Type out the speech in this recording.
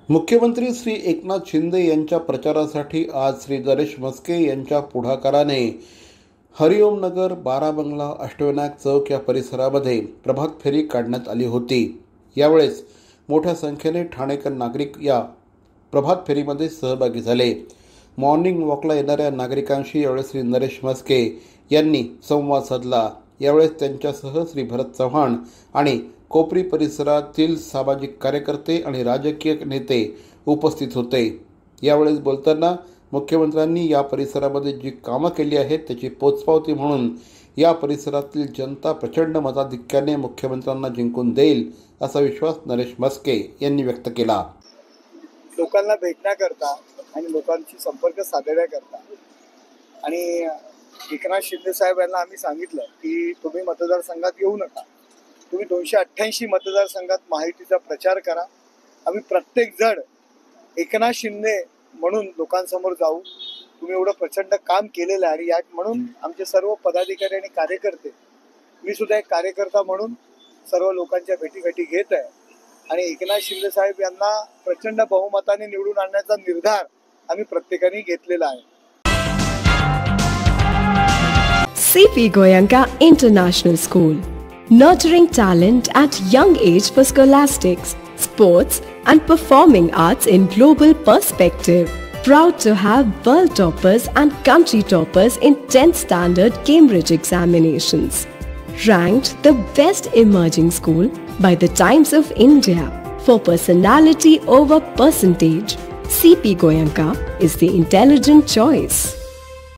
मुख्यमंत्री श्री एकनाथ शिंदे यांच्या प्रचारासाठी आज श्री नरेश म्हस्के यांच्या पुढाकाराने हरिओम नगर, बाराबंगला, अष्टविनायक चौक या परिसरामध्ये प्रभात फेरी काढण्यात आली होती। यावेळेस मोठ्या संख्येने ठाणेकर नागरिक या प्रभात फेरीमध्ये सहभागी झाले। मॉर्निंग वॉकला येणाऱ्या नागरिकांशी यावेळेस श्री नरेश म्हस्के यांनी संवाद साधला। यावेळेस त्यांच्यासह श्री भरत चव्हाण आणि कोपरी परिसरातील सामाजिक कार्यकर्ते आणि राजकीय नेते उपस्थित होते। यावेळेस बोलताना मुख्यमंत्र्यांनी या परिसरामध्ये जी कामं केली आहेत त्याची पोचपावती म्हणून या परिसरातील जनता प्रचंड मताधिक्याने मुख्यमंत्र्यांना जिंकून देईल असा विश्वास नरेश म्हस्के यांनी व्यक्त केला। लोकांना भेटण्याकरता आणि लोकांशी संपर्क साधण्याकरता आणि एकनाथ शिंदे साहेब यांना आम्ही सांगितलं की तुम्ही मतदारसंघात येऊ नका, तुम्ही 288 मतदारसंघात माहितीचा प्रचार करा। आम्ही प्रत्येक जण एकनाथ शिंदे म्हणून लोकांसमोर जाऊ। तुम्ही एवढं प्रचंड काम केलेलं आहे आणि म्हणून आमचे सर्व पदाधिकारी आणि कार्यकर्ते, मी सुद्धा एक कार्यकर्ता म्हणून सर्व लोकांच्या भेटीगाठी घेत आहे आणि एकनाथ शिंदे साहेब यांना प्रचंड बहुमताने निवडून आणण्याचा निर्धार आम्ही प्रत्येकाने घेतलेला आहे। CP Goenka International School, nurturing talent at young age for scholastics, sports and performing arts in global perspective. Proud to have world toppers and country toppers in 10th standard Cambridge examinations. Ranked the best emerging school by the Times of India for personality over percentage, CP Goenka is the intelligent choice.